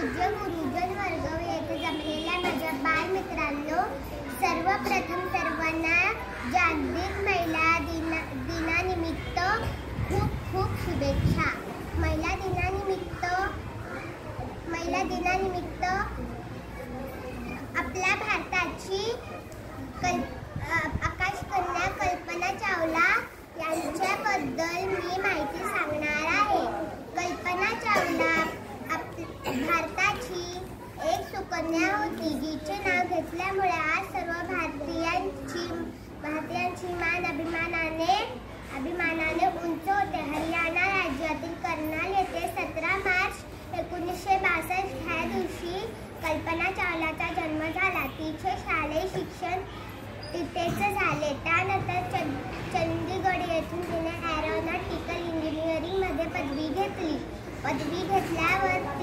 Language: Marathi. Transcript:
पूज्य गुरुजन वर्ग येथे जमलेल्या माझ्या बालमित्रांनो, सर्वप्रथम सर्वांना जागतिक महिला दिनानिमित्त खूप खूप शुभेच्छा। महिला दिनानिमित्त आपल्या भारताची आकाशकन्या कल्पना चावला यांच्याबद्दल मी माहिती सांगणार आहे। कल्पना चावला भारताची एक सुकन्या होती, जिचे नाव घेतल्यामुळे आज सर्व भारतीयांची मान अभिमानाने उंच होते। हरियाणा राज्यातील कर्नाल येथे 17 मार्च 1962 ह्या दिवशी कल्पना चावलाचा जन्म झाला। तिचे शालेय शिक्षण तिथेच झाले। त्यानंतर चंदीगड येथून तिने एरोनॉटिकल इंजिनिअरिंग मध्ये पदवी घेतली। पदवी घेतल्यावर